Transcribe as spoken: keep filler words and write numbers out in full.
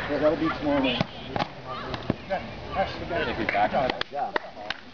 Yeah, that'll be tomorrow night. Yeah, that's the guy. Take me back. Yeah.